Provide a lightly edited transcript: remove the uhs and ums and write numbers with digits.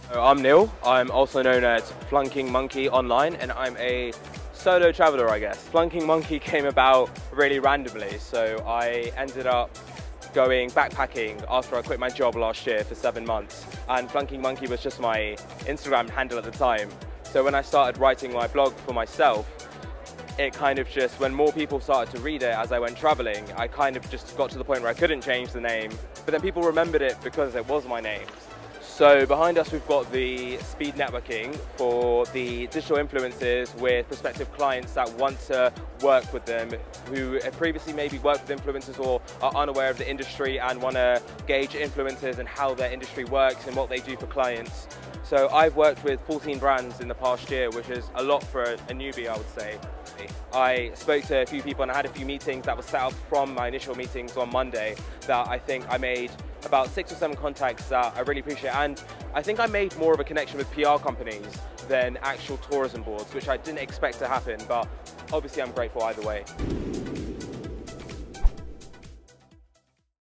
I'm Neil. I'm also known as Flunking Monkey online, and I'm a solo traveler, I guess. Flunking Monkey came about really randomly, so I ended up going backpacking after I quit my job last year for 7 months, and Flunking Monkey was just my Instagram handle at the time. So when I started writing my blog for myself, it kind of just, when more people started to read it as I went traveling, I kind of just got to the point where I couldn't change the name, but then people remembered it because it was my name. So behind us we've got the speed networking for the digital influencers with prospective clients that want to work with them, who have previously maybe worked with influencers or are unaware of the industry and want to gauge influencers and how their industry works and what they do for clients. So I've worked with 14 brands in the past year, which is a lot for a newbie, I would say. I spoke to a few people and I had a few meetings that were set up from my initial meetings on Monday that I think I made about 6 or 7 contacts that I really appreciate, and I think I made more of a connection with PR companies than actual tourism boards, which I didn't expect to happen, but obviously I'm grateful either way.